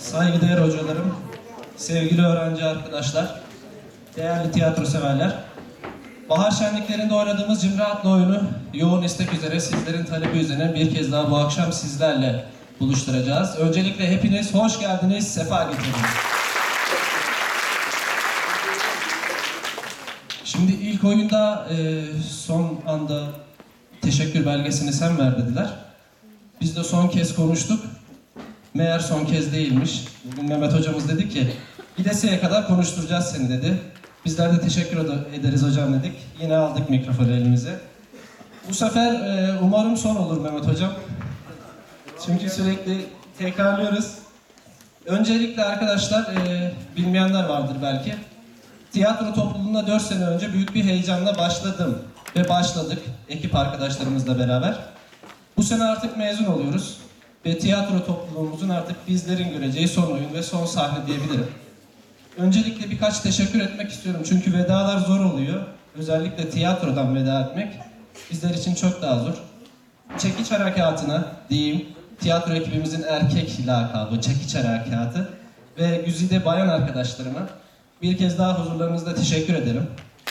saygıdeğer hocalarım, sevgili öğrenci arkadaşlar, değerli tiyatro severler. Bahar şenliklerinde oynadığımız Cimri adlı oyunu yoğun istek üzere sizlerin talebi üzerine bir kez daha bu akşam sizlerle buluşturacağız. Öncelikle hepiniz hoş geldiniz, sefa getirdiniz. Şimdi ilk oyunda son anda teşekkür belgesini sen ver dediler. Biz de son kez konuştuk. Meğer son kez değilmiş. Bugün Mehmet hocamız dedi ki gidesiye kadar konuşturacağız seni dedi. Bizler de teşekkür ederiz hocam dedik. Yine aldık mikrofonu elimize. Bu sefer umarım son olur Mehmet hocam. Çünkü sürekli tekrarlıyoruz. Öncelikle arkadaşlar bilmeyenler vardır belki. Tiyatro topluluğuna 4 sene önce büyük bir heyecanla başladım ve başladık ekip arkadaşlarımızla beraber. Bu sene artık mezun oluyoruz ve tiyatro topluluğumuzun artık bizlerin göreceği son oyun ve son sahne diyebilirim. Öncelikle birkaç teşekkür etmek istiyorum çünkü vedalar zor oluyor. Özellikle tiyatrodan veda etmek bizler için çok daha zor. Çekiç Harekatı'na diyeyim, tiyatro ekibimizin erkek lakabı Çekiç Harekatı ve güzide bayan arkadaşlarıma bir kez daha huzurlarınızda teşekkür ederim.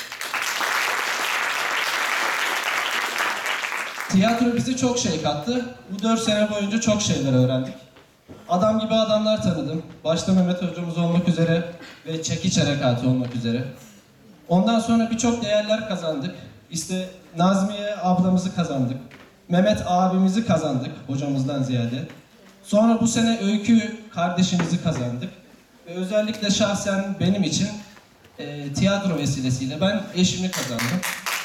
Tiyatro bize çok şey kattı. Bu 4 sene boyunca çok şeyler öğrendik. Adam gibi adamlar tanıdım. Başta Mehmet hocamız olmak üzere ve Çekiç Harekatı olmak üzere. Ondan sonra birçok değerler kazandık. İşte Nazmiye ablamızı kazandık. Mehmet abimizi kazandık hocamızdan ziyade. Sonra bu sene Öykü kardeşimizi kazandık. Ve özellikle şahsen benim için tiyatro vesilesiyle ben eşimi kazandım.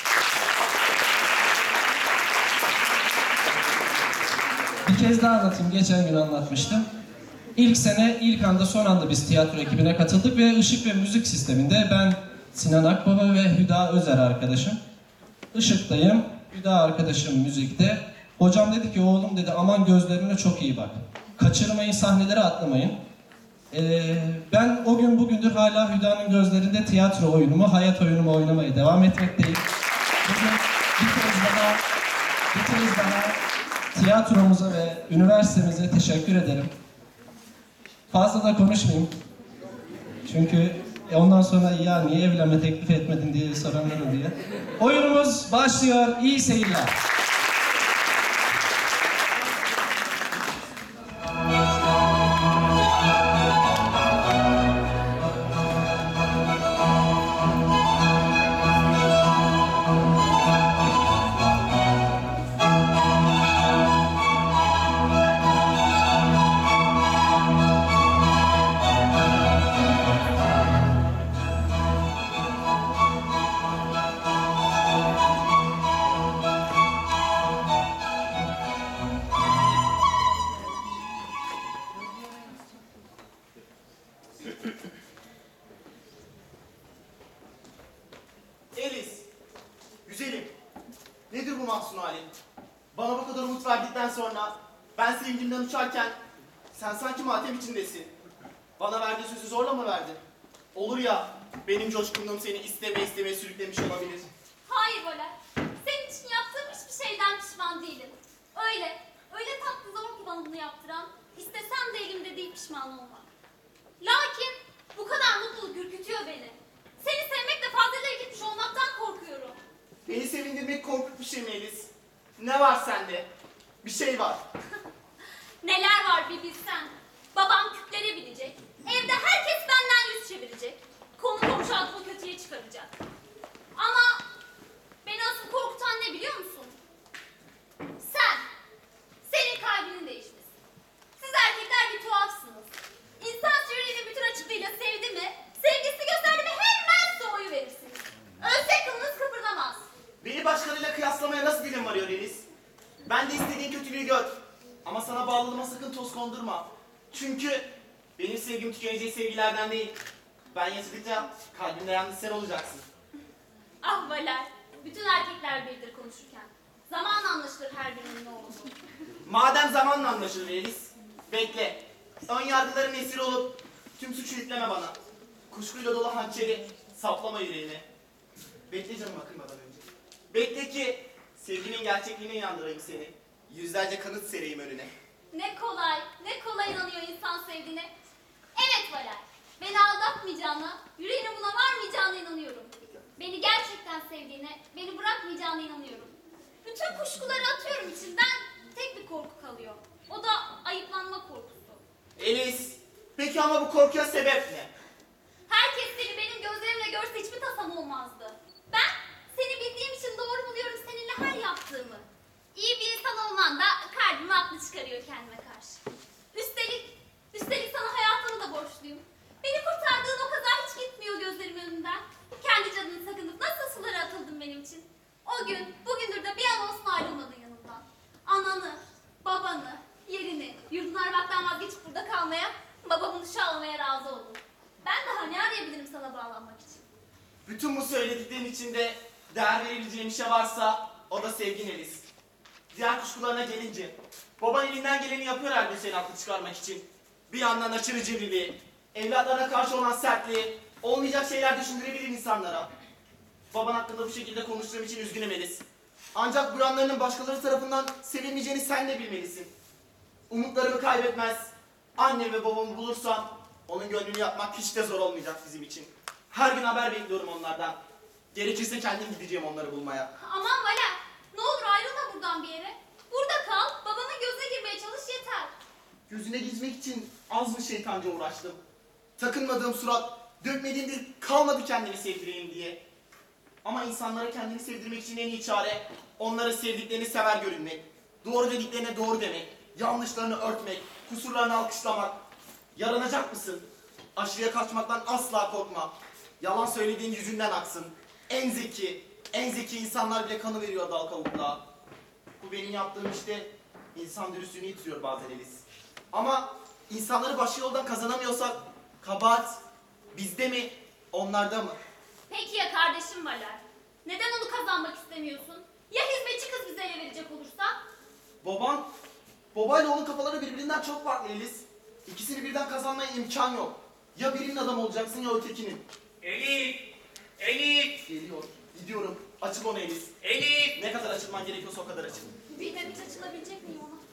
Bir kez daha anlatayım, geçen gün anlatmıştım. İlk sene, ilk anda, son anda biz tiyatro ekibine katıldık ve ışık ve müzik sisteminde ben Sinan Akbaba ve Hüda Özer arkadaşım. Işıktayım, Hüda arkadaşım müzikte. Hocam dedi ki, oğlum dedi, aman gözlerine çok iyi bak. Kaçırmayın, sahneleri atlamayın. Ben o gün bugündür hala Hüda'nın gözlerinde tiyatro oyunumu, hayat oyunumu oynamaya devam etmekteyim. Bugün bir kez daha tiyatromuza ve üniversitemize teşekkür ederim. Fazla da konuşmayayım. Çünkü ondan sonra ya niye evlenme teklif etmedin diye soranlar oluyor. Oyunumuz başlıyor. İyi seyirler. Elis, güzelim. Nedir bu mahzun halin? Bana bu kadar umut verdikten sonra ben sevincimden uçarken sen sanki matem içindesin. Bana verdiği sözü zorla mı verdin? Olur ya, benim coşkunluğum seni istemeye sürüklemiş olabilir. Hayır Voler. Senin için yaptığım hiçbir şeyden pişman değilim. Öyle tatlı zor ki bana bunu yaptıran, istesem de elimde değil pişman olmak. Lakin bu kadar mutluluk ürkütüyor beni. Seni sevmekle fazla ileri gitmiş olmaktan korkuyorum. Beni sevindirmek korkunç bir şey mi Elis? Ne var sende? Bir şey var. Neler var bir bilsen. Babam küplere binecek. Evde herkes benden yüz çevirecek. Konu komşu adımı kötüye çıkaracak. Ama beni asıl korkutan ne biliyor musun? Senin kalbinin değişmesi. Siz erkekler bir tuhafsınız. İnsan yüreğini bütün açıklığıyla sevdi mi, sevgisi gösterdi mi hemen soğuyuverirsiniz. Ölse kılınız kıpırdamaz. Beni başkalarıyla kıyaslamaya nasıl dilim varıyor Elis? Ben de istediğin kötülüğü gör. Ama sana bağlılığıma sakın toz kondurma. Çünkü benim sevgim tükenecek sevgilerden değil. Ben yaşadıkça kalbimde yalnız sen olacaksın. Ah Valer, bütün erkekler biridir konuşurken. Zaman anlaşılır her birinin ne olduğunu. Madem zamanla anlaşılır Elis, bekle. Ön yargıların esiri olup tüm suçu yükleme bana. Kuşkuyla dolu hançeri saplama yüreğine. Bekle canım akırmadan önce. Bekle ki sevginin gerçekliğine inandırayım seni. Yüzlerce kanıt sereyim önüne. Ne kolay inanıyor insan sevdiğine. Evet Valer, beni aldatmayacağına, yüreğine buna varmayacağına inanıyorum. Beni gerçekten sevdiğine, beni bırakmayacağına inanıyorum. Bütün kuşkuları atıyorum içinden, tek bir korku kalıyor. O da ayıplanma korkusu. Elis, peki ama bu korkuya sebep ne? Herkes seni benim gözlerimle görse hiçbir tasam olmazdı. Ben seni bildiğim için doğru buluyorum seninle her yaptığımı. İyi bir insan olman da kalbime haklı çıkarıyor kendime karşı. Üstelik sana hayatımı da borçluyum. Beni kurtardığın o kadar hiç gitmiyor gözlerimin önünden. Kendi canını sakınıp nasıl sulara atıldın benim için. O gün, bugündür de bir an olsun ayrılmadın yanımdan. Ananı, babanı, yerini, yurdunu aramaktan vazgeçip burada kalmaya, babamın uşağı olmaya razı oldum. Ben daha ne arayabilirim sana bağlanmak için? Bütün bu söylediklerin içinde değer verebileceğim bir şey varsa o da sevgin Elis. Diğer kuşkularına gelince, baban elinden geleni yapıyor her gün seni haklı çıkarmak için. Bir yandan aşırı cimriliği, evlatlarına karşı olan sertliği, olmayacak şeyler düşündürebilir insanlara. Baban hakkında bu şekilde konuştuğum için üzgünüm Elis. Ancak bu yanlarının başkaları tarafından sevilmeyeceğini sen de bilmelisin. Umutlarımı kaybetmez, anne ve babamı bulursam onun gönlünü yapmak hiç de zor olmayacak bizim için. Her gün haber bekliyorum onlardan. Gerekirse kendim gideceğim onları bulmaya. Aman Valer, ne olur ayrılma buradan bir yere. Burada kal, babamın gözüne girmeye çalış yeter. Gözüne gizmek için az mı şeytanca uğraştım. Takınmadığım surat, dökmediğim dil kalmadı kendini sevdireyim diye. Ama insanlara kendini sevdirmek için en iyi çare onları sevdiklerini sever görünmek. Doğru dediklerine doğru demek. Yanlışlarını örtmek, kusurlarını alkışlamak. Yaranacak mısın? Aşırıya kaçmaktan asla korkma. Yalan söylediğin yüzünden aksın. En zeki insanlar bile kanı veriyor dal kavukluğa. Bu benim yaptığım işte insan dürüstlüğünü yitiriyor bazen Elis. Ama insanları başka yoldan kazanamıyorsak kabahat bizde mi, onlarda mı? Peki ya kardeşim Valer? Neden onu kazanmak istemiyorsun? Ya hizmetçi kız bize ele verecek olursa? Babayla onun kafaları birbirinden çok farklı Elis. İkisini birden kazanmaya imkan yok. Ya birinin adam olacaksın ya ötekinin. Elif! Elif! Geliyor, gidiyorum. Açıl onu Elis. Elif! Ne kadar açılman gerekiyorsa o kadar açıl. Bilmem hiç açılabilecek miyim ona?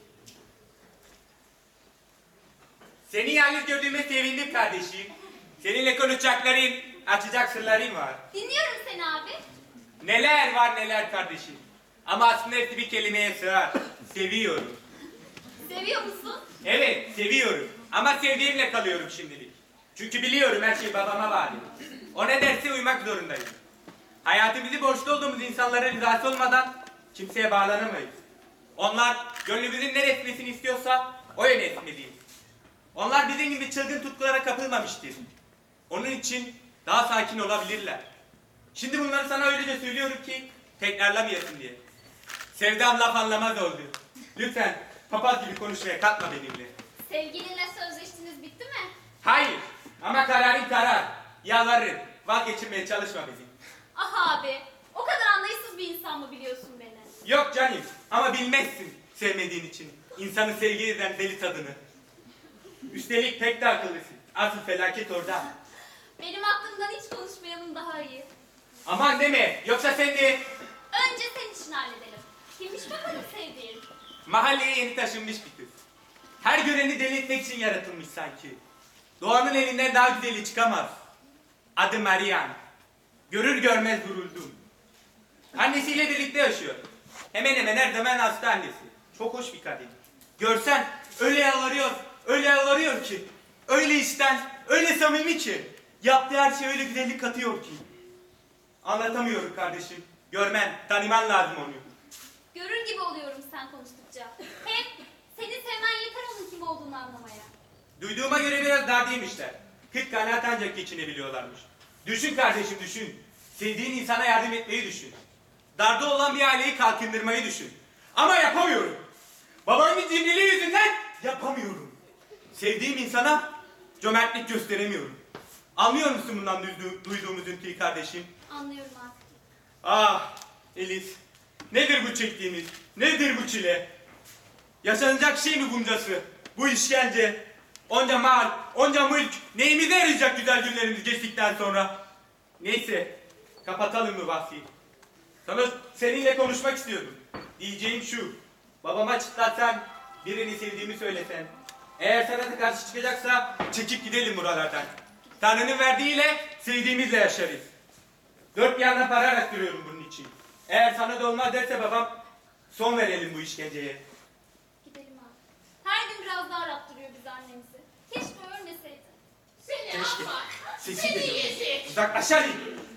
Seni yalnız gördüğüme sevindim kardeşim. Seninle konuşacaklarım, açacak sırlarım var. Dinliyorum seni abi. Neler var neler kardeşim. Ama aslında hepsi bir kelimeye sığar. Seviyorum. Seviyor musun? Evet, seviyorum. Ama sevdiğimle kalıyorum şimdilik. Çünkü biliyorum her şey babama bağlı. O ne derse uymak zorundayım. Hayatımızı borçlu olduğumuz insanlara rızası olmadan kimseye bağlanamayız. Onlar gönlümüzün ne resmesini istiyorsa o yöne esmeliyiz. Onlar bizim gibi çılgın tutkulara kapılmamıştır. Onun için daha sakin olabilirler. Şimdi bunları sana öylece söylüyorum ki tekrarlamayasın diye. Sevdam laf anlamaz oldu. Lütfen papaz gibi konuşmaya kalkma benimle. Sevgilinle sözleştiniz bitti mi? Hayır ama kararın karar. Yalvarırım. Vazgeçirmeye çalışma bizi. Ah abi, o kadar anlayışsız bir insan mı biliyorsun beni? Yok canım ama bilmezsin sevmediğin için. İnsanı sevgi eden deli tadını. Üstelik pek de akıllısın. Asıl felaket orada. Benim aklımdan hiç konuşmayanın daha iyi. Aman deme yoksa sen de Önce senin için halledelim. Kimmiş bakalım sevdiğin? mahalleye yeni taşınmış bir kız. Her göreni deli etmek için yaratılmış sanki. Doğanın elinden daha güzeli çıkamaz. Adı Marian. Görür görmez vuruldum. Annesiyle birlikte yaşıyor. Hemen hemen her zaman hasta annesi. Çok hoş bir kadın. Görsen öyle yalvarıyor ki. Öyle içten, öyle samimi ki. Yaptığı her şey öyle güzellik katıyor ki. Anlatamıyorum kardeşim. Görmen, tanıman lazım onu. Görür gibi oluyorum sen konuştukça. Hem seni sevmen yeter onun kim olduğunu anlamaya. Duyduğuma göre biraz dardıymışlar. 40 kanaat ancak geçinebiliyorlarmış. Düşün kardeşim düşün. Sevdiğin insana yardım etmeyi düşün. Darda olan bir aileyi kalkındırmayı düşün. Ama yapamıyorum. Babamın cimriliği yüzünden yapamıyorum. Sevdiğim insana cömertlik gösteremiyorum. Anlıyor musun bundan duyduğumuz üzüntüyü kardeşim? Anlıyorum artık. Ah Elis. Nedir bu çektiğimiz? Nedir bu çile? Yaşanacak şey mi buncası? Bu işkence? Onca mal, onca mülk neyimize yarayacak güzel günlerimiz geçtikten sonra? Neyse, kapatalım mı bahsi? Seninle konuşmak istiyordum. Diyeceğim şu, babama çıtlatsan, birini sevdiğimi söylesen, Eğer sana da karşı çıkacaksa çekip gidelim buralardan. Tanrı'nın verdiğiyle sevdiğimizle yaşarız. Dört bir yandan para araştırıyorum bunun için. Eğer sana da olmaz derse babam son verelim bu işkenceye. Gidelim abi. Her gün biraz daha arattırıyor bizi annemizi. Keşke ölmeseydi. Seni Keşke. ama. Sesi Seni geliyor. yezik. Uzaklaş hadi.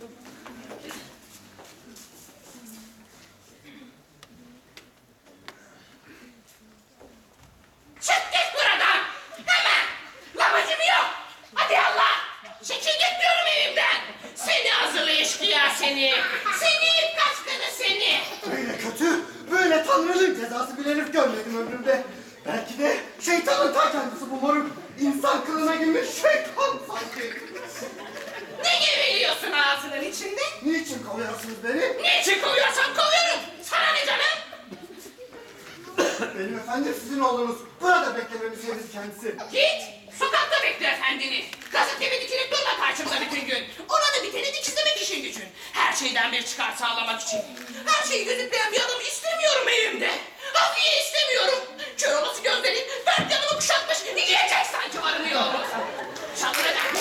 Çık git buradan. Hemen. Lamacım yok. Hadi Allah. Çekil git diyorum evimden. Seni azılı eşkıya seni. Seni kaçkını seni. Böyle kötü, böyle tanrının cezası bir herif görmedim ömrümde. Belki de şeytanın ta kendisi bu moruk. İnsan kılığına girmiş şeytan sanki. Ne geveliyorsun ağzının içinde? Niçin kovuyorsunuz beni? Niçin kovuyorsam kovuyorum. Sana ne canım? Benim efendim sizin oğlunuz. Burada beklememiz kendisi. Git. Sokakta bekle efendini. Gazete gibi dikilip durma karşımda bütün gün. Ona da biteni dikizlemek işin gücün. Her şeyden bir çıkar sağlamak için. Her şeyi gözetleyen bir adam istemiyorum evimde. Hafiye istemiyorum. Kör olası gözleri dört yanımı kuşatmış. Yiyecek sanki varını yoğunu. Çaldıracak.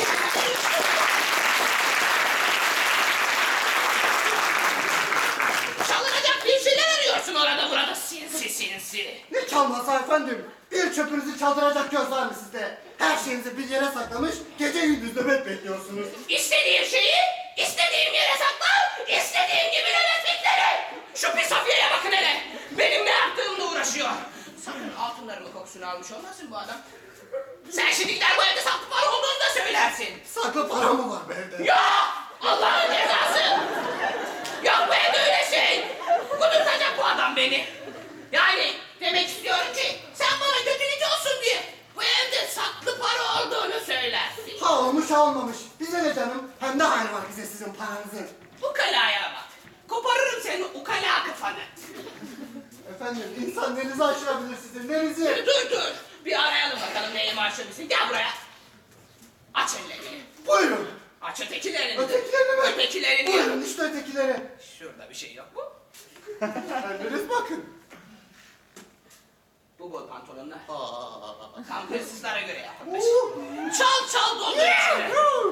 Çalınacak bir şeyler arıyorsun orada burada sinsi sinsi. Ne çalması efendim? Bir çöpünüzü çaldıracak göz var mı sizde? Her şeyinizi bir yere saklamış, gece gündüz nöbet bekliyorsunuz. İstediğim şeyi istediğim yere saklar, istediğim gibi nöbet beklerim. Şu pis Safiye'ye bakın hele. Benim ne yaptığımla uğraşıyor. Sakın altınlarımın kokusunu almış olmasın bu adam. Sen şimdi gider bu evde saklı para olduğunu da söylersin. Saklı para mı var bu evde? Yok! Allah'ın cezası! Yok bu evde öyle şey! Kudurtacak bu adam beni. Yani demek istiyorum ki sen bana kötülük olsun diye bu evde saklı para olduğunu söylersin. Ha olmuş ha olmamış. Bize ne canım? Hem de hali var bize sizin paranızın. Ukalaya bak. Koparırım senin ukala kafanı. Efendim insan nenizi aşırabilir sizin nenizi? Dur. Bir arayalım bakalım neyi aşırmışsın. Gel buraya. Aç ellerini. Buyurun. Aç ötekilerini. Ötekilerini mi? Ötekilerini. Buyurun işte ötekileri. Şurada bir şey yok mu? Kendiniz bakın. Bu bol pantolonlar. Aa. Tam hırsızlara göre yapılmış. Çal dolu içine.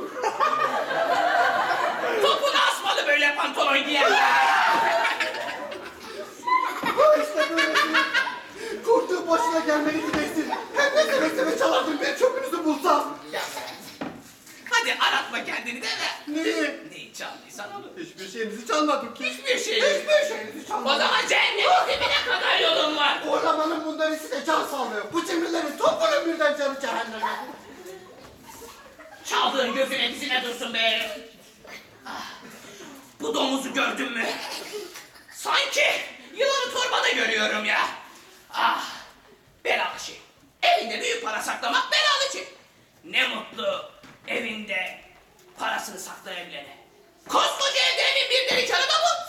Topunu asmalı böyle pantolon giyenler. Ha işte böyle bir kurtuğu başına gelmeni gideceksin. Hem de seve seve çalardım bir çöpünüzü bulsam. Gel buraya. Hadi aratma kendini de ver. Neyi? Neyi çaldıysan onu. Hiçbir şeyinizi çalmadım ki. Hiçbir şey yok. Hiçbir şeyinizi O çalmadım. zaman cennetin dibine kadar yolun var. Horlamanın bundan iyisi de can sağlıyor. Bu cimrilerin topunun birden canı cehenneme. Çaldığın gözüne dizine dursun be. Ah, bu domuzu gördün mü? Sanki yılanı torbada görüyorum ya. Ah, belalı şey. Evinde büyük para saklamak belalı şey. Ne mutlu evinde parasını saklayabilene. Koskoca evde emin bir delikanlı da bu.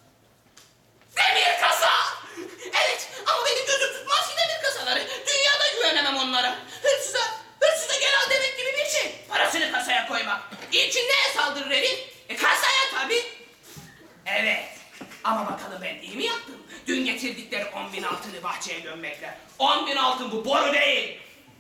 Demir kasa! Evet ama benim gözüm tutmaz ki demir kasaları. Dünyada güvenemem onlara. Hırsıza gel al demek gibi bir şey. Parasını kasaya koymak. İlkin neye saldırır herif? Kasaya tabii. Evet. Ama bakalım ben iyi mi yaptım? Dün getirdikleri 10.000 altını bahçeye gömmekler. 10.000 altın bu, boru değil.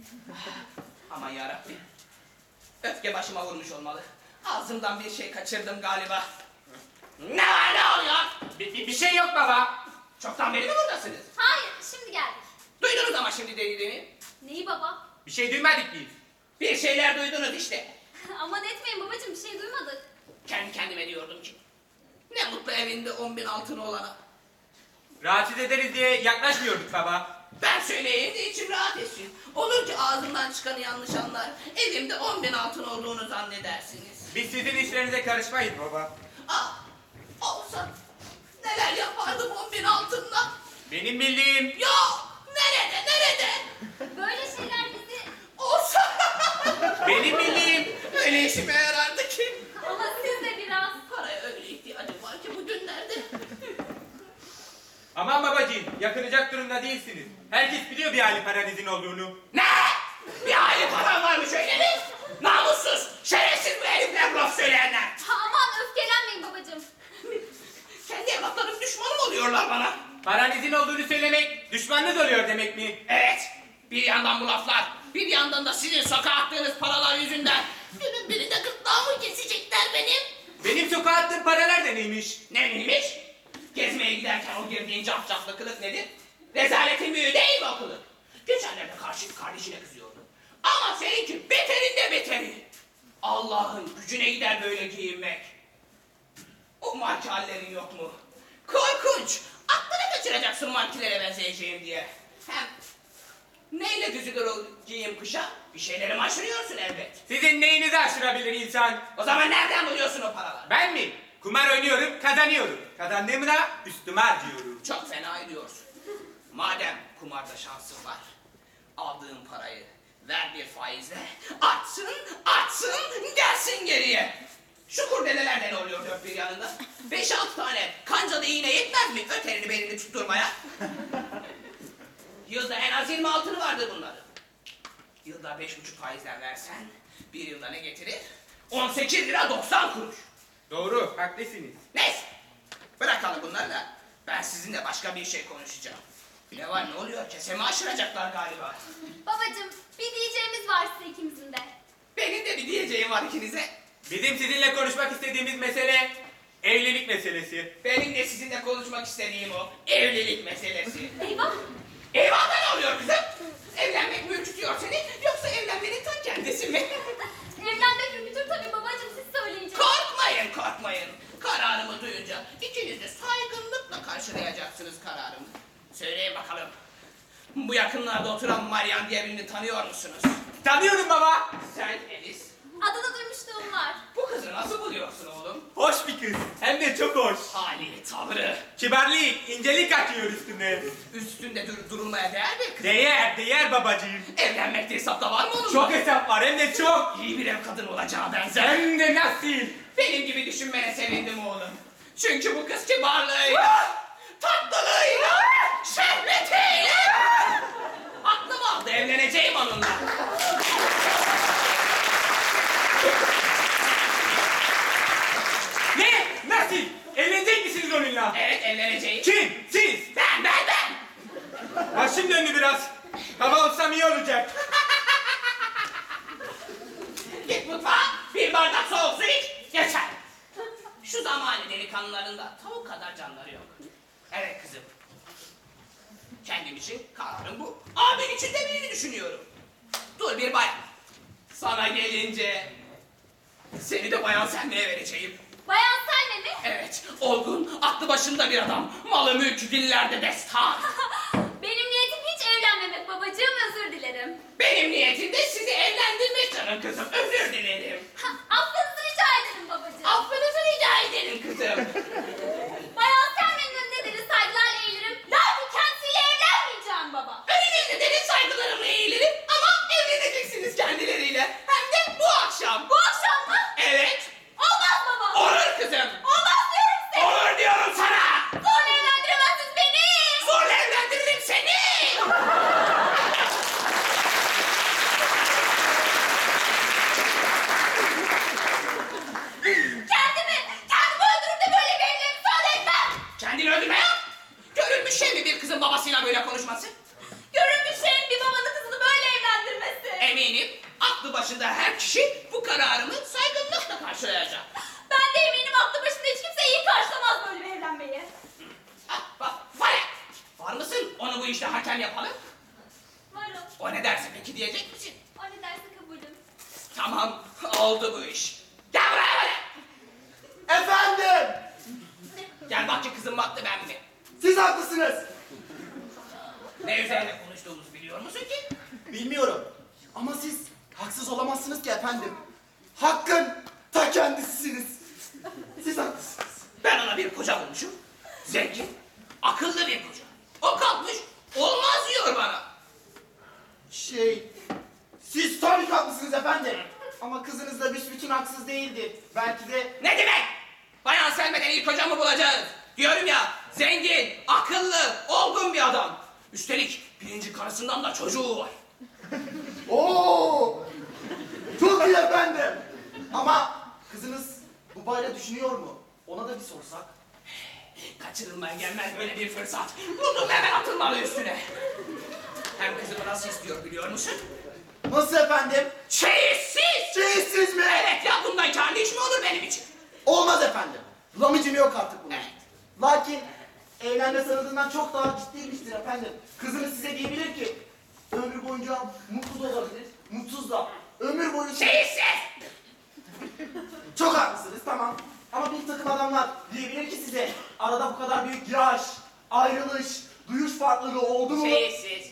Aman yarabbim. Öfke başıma vurmuş olmalı. Ağzımdan bir şey kaçırdım galiba. Ne var ne oluyor? Bir şey yok baba. Çoktan beri mi buradasınız? Hayır, şimdi geldik. Duydunuz ama şimdi dediğimi. Neyi baba? Bir şey duymadık biz. Bir şeyler duydunuz işte. Aman etmeyin babacığım, bir şey duymadık. Kendi kendime diyordum ki. Ne mutlu evinde 10.000 altını olana. Rahatsız ederiz diye yaklaşmıyorduk baba. Ben söyleyeyim de içim rahat etsin. Olur ki ağzımdan çıkanı yanlış anlar. Evimde 10.000 altın olduğunu zannedersiniz. Biz sizin işlerinize karışmayız baba. Ah, olsa neler yapardım 10.000 altınla. Benim bildiğim... Yok, nerede? Böyle şeyler bizi... Olsa Benim bildiğim... öyle işime yarardı ki. Ama siz de biraz... Paraya öyle ihtiyacım var ki bu günlerde. Aman babacığım, yakınacak durumda değilsiniz. Herkes biliyor bir hali paranızın olduğunu. Ne? Bir hali param varmış öyle mi? Namussuz, şerefsiz bu herifler laf söyleyenler. Ha, aman öfkelenmeyin babacığım. Kendi evlatlarım düşmanım oluyorlar bana. Paranızın olduğunu söylemek düşmanınız oluyor demek mi? Evet, bir yandan bu laflar, bir bir yandan da sizin sokağa attığınız paralar yüzünden günün birinde gırtlağımı kesecekler benim. Benim sokağa attığım paralar da neymiş? Neymiş? Gezmeye giderken o girdiğin cafcaflı kılık nedir? Rezaletin büyüğü değil mi o kılık? Geçenlerde kardeşine kızıyordu. Ama seninki beterinde beteri. Allah'ın gücüne gider böyle giyinmek. O marki hallerin yok mu? Korkunç! Aklını kaçıracaksın markilere benzeyeceğim diye. Hem neyle düzülür o giyim kışa? Bir şeyleri aşırıyorsun elbet. Sizin neyinizi aşırabilir insan? O zaman nereden buluyorsun o paraları? Ben mi? Kumar oynuyorum, kazanıyorum. Kazandığımı da üstüme harcıyorum. Çok fena ediyorsun. Madem kumarda şansın var, aldığın parayı ver bir faizle, atsın, gelsin geriye. Şu kurdelelerden ne oluyor dört bir yanında? 5-6 tane kancalı iğne yetmez mi öterini belini tutturmaya? Yılda en az 20 altını vardır bunların. Yılda 5,5 faizden versen, bir yılda ne getirir? 18 lira 90 kuruş. Doğru, haklısınız. Neyse, bırakalım bunları da ben sizinle başka bir şey konuşacağım. Ne var ne oluyor? Kesemi aşıracaklar galiba. Babacım, bir diyeceğimiz var size ikimizin de. Benim de bir diyeceğim var ikinize. Bizim sizinle konuşmak istediğimiz mesele evlilik meselesi. Benim de sizinle konuşmak istediğim o evlilik meselesi. Eyvah! Eyvah da ne oluyor kızım? Evlenmek mi ürkütüyor seni yoksa evlenmenin ta kendisi mi? Evlenmek ürkütür tabii babacım, siz söyleyince. Korkmayın. Kararımı duyunca ikiniz de saygınlıkla karşılayacaksınız kararımı. Söyleyin bakalım. Bu yakınlarda oturan Marian diye birini tanıyor musunuz? Tanıyorum baba. Sen Elis. Adını duymuşluğum var. Bu kızı nasıl buluyorsun oğlum? Hoş bir kız. Hem de çok hoş. Hali, tavrı, Kibarlık, incelik atıyor üstüne. üstünde durulmaya değer bir kız. Değer babacığım. Evlenmekte hesapta var mı onunla? Çok hesap var hem de çok. İyi bir ev kadın olacağı benzer. Hem de nasıl? Benim gibi düşünmene sevindim oğlum. Çünkü bu kız kibarlığıyla, tatlılığıyla, şehvetiyle aklım aldı, evleneceğim onunla. Ne? Nasıl? Evlenecek misiniz onunla? Evet, evleneceğim. Kim? Siz? Ben. Başım döndü biraz. Baba olsam iyi olacak. Git mutfağa, bir bardak soğuk su iç, geçer. Şu zamane delikanlıların da tavuk kadar canları yok. Evet kızım. Kendim için kararım bu. Abin için de birini düşünüyorum. Dur bir bayan. Sana gelince seni de bayan Selme'ye vereceğim. Bayan Selme mi? Evet, olgun, aklı başında bir adam. Malı mülkü dillerde destan. Benim niyetim hiç evlenmemek babacığım, özür dilerim. Benim niyetim de sizi evlendirmek canım kızım. Özür dilerim. Affınızı rica ederim babacığım. Affınızı rica ederim kızım. Bayan Selme'nin önünde derin saygılarla eğilirim. Lakin kendisiyle evlenmeyeceğim baba. Önünüzde derin saygılarımla eğilirim ama evleneceksiniz kendileriyle. Hem de bu akşam. Bu akşam mı? Evet. Olmaz baba. Olur kızım. Olmaz diyorum size. Olur diyorum sana. Zorla evlendiremezsiniz beni. Zorla evlendiririm seni. Kendimi öldürüp de böyle bir evliliğe müsaade etmem. Kendini öldürme ya. Görülmüş şey mi bir kızın babasıyla böyle konuşması? Görülmüş şeyin bir babanın kızını böyle evlendirmesi. Eminim aklı başında her kişi bu kararımı saygınlıkla karşılayacak. Ben de eminim aklı başında hiç kimse iyi karşılamaz böyle bir evlenmeyi. Ah, bak, var ya. Var mısın? Onu bu işte hakem yapalım. Varım. O ne derse peki diyecek misin? O ne derse kabulüm. Tamam, oldu bu iş. Gel buraya böyle. Efendim! Gel bak ki kızım baktı ben mi? Siz haklısınız. Ne üzerine konuştuğumuzu biliyor musun ki? Bilmiyorum. Ama siz haksız olamazsınız ki efendim. Hakkın ta kendisisiniz. Siz haklısınız. Ben ona bir koca bulmuşum. Zengin, akıllı bir koca. O kalkmış, olmaz diyor bana. Siz tabii ki haklısınız efendim. Ama kızınız da büsbütün haksız değildir. Belki de... Ne demek? Bayan Selme'den iyi kocamı bulacağız. Diyorum ya, zengin, akıllı, olgun bir adam. Üstelik birinci karısından da çocuğu var. Oo! Çok iyi efendim. Ama kızınız bu bayrağı düşünüyor mu? Ona da bir sorsak. Kaçırılmaya gelmez böyle bir fırsat. Buldum hemen atılmalı üstüne. Hem kızımı nasıl istiyor biliyor musun? Nasıl efendim? Çeyizsiz! Çeyizsiz mi? Evet ya, bundan karlı iş mi olur benim için? Olmaz efendim. Lamicim yok artık bunun. Evet. Lakin evlenme sanıldığından çok daha ciddiymiştir efendim. Kızınız size diyebilir ki ömrü boyunca mutlu da olabilir, mutsuz da. Ömür boyu... Çeyizsiz! Çok haklısınız, tamam. Ama bir takım adamlar diyebilir ki size arada bu kadar büyük yaş, ayrılış, duyuş farklılığı oldu mu? Çeyizsiz!